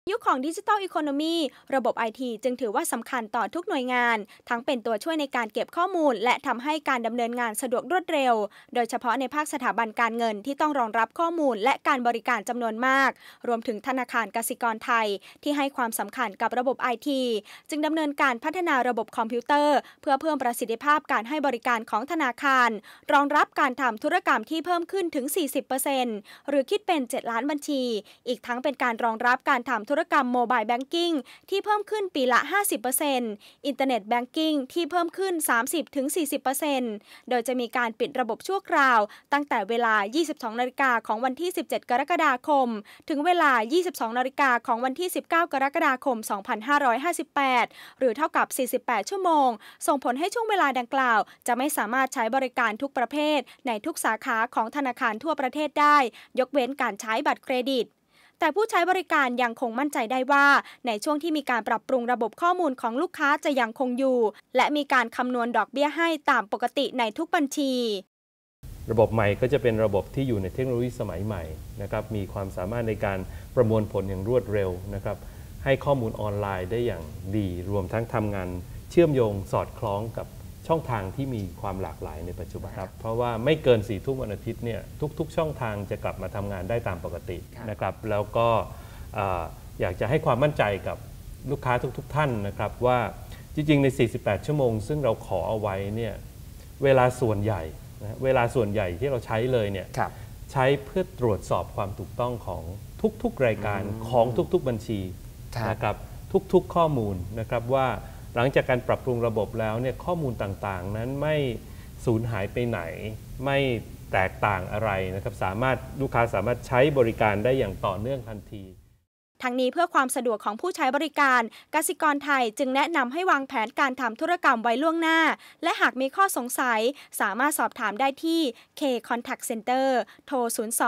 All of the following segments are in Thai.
ยุคของดิจิทัลอีโคโนมีระบบไอทีจึงถือว่าสำคัญต่อทุกหน่วยงานทั้งเป็นตัวช่วยในการเก็บข้อมูลและทำให้การดำเนินงานสะดวกรวดเร็วโดยเฉพาะในภาคสถาบันการเงินที่ต้องรองรับข้อมูลและการบริการจำนวนมากรวมถึงธนาคารกสิกรไทยที่ให้ความสำคัญกับระบบไอทีจึงดำเนินการพัฒนาระบบคอมพิวเตอร์เพื่อเพิ่มประสิทธิภาพการให้บริการของธนาคารรองรับการทำธุรกรรมที่เพิ่มขึ้นถึง 40% หรือคิดเป็น 7 ล้านบัญชีอีกทั้งเป็นการรองรับการทำธุรกรรมโมบายแบงกิ้งที่เพิ่มขึ้นปีละ 50% อินเทอร์เน็ตแบงกิ้งที่เพิ่มขึ้น 30-40% โดยจะมีการปิดระบบชั่วคราวตั้งแต่เวลา 22 นาฬิกาของวันที่ 17 กรกฎาคมถึงเวลา 22 นาฬิกาของวันที่ 19 กรกฎาคม 2558 หรือเท่ากับ 48 ชั่วโมงส่งผลให้ช่วงเวลาดังกล่าวจะไม่สามารถใช้บริการทุกประเภทในทุกสาขาของธนาคารทั่วประเทศได้ยกเว้นการใช้บัตรเครดิตแต่ผู้ใช้บริการยังคงมั่นใจได้ว่าในช่วงที่มีการปรับปรุงระบบข้อมูลของลูกค้าจะยังคงอยู่และมีการคำนวณดอกเบี้ยให้ตามปกติในทุกบัญชีระบบใหม่ก็จะเป็นระบบที่อยู่ในเทคโนโลยีสมัยใหม่นะครับมีความสามารถในการประมวลผลอย่างรวดเร็วนะครับให้ข้อมูลออนไลน์ได้อย่างดีรวมทั้งทำงานเชื่อมโยงสอดคล้องกับช่องทางที่มีความหลากหลายในปัจจุบันครับเพราะว่าไม่เกิน4 ทุ่มวันอาทิตย์เนี่ยทุกช่องทางจะกลับมาทำงานได้ตามปกตินะครับแล้วก็อยากจะให้ความมั่นใจกับลูกค้าทุกท่านนะครับว่าจริงๆใน48 ชั่วโมงซึ่งเราขอเอาไว้เนี่ยเวลาส่วนใหญ่ที่เราใช้เลยเนี่ยใช้เพื่อตรวจสอบความถูกต้องของทุกๆรายการของทุกๆบัญชีนะครับทุกๆข้อมูลนะครับว่าหลังจากการปรับปรุงระบบแล้วเนี่ยข้อมูลต่างๆนั้นไม่สูญหายไปไหนไม่แตกต่างอะไรนะครับลูกค้าสามารถใช้บริการได้อย่างต่อเนื่องทันทีทั้งนี้เพื่อความสะดวกของผู้ใช้บริการกสิกรไทยจึงแนะนำให้วางแผนการทำธุรกรรมไว้ล่วงหน้าและหากมีข้อสงสัยสามารถสอบถามได้ที่ K Contact Center โทร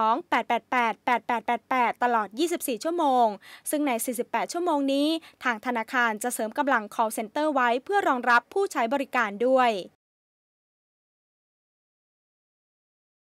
02-888-8888 ตลอด 24 ชั่วโมงซึ่งใน 48 ชั่วโมงนี้ทางธนาคารจะเสริมกำลัง call center ไว้เพื่อรองรับผู้ใช้บริการด้วย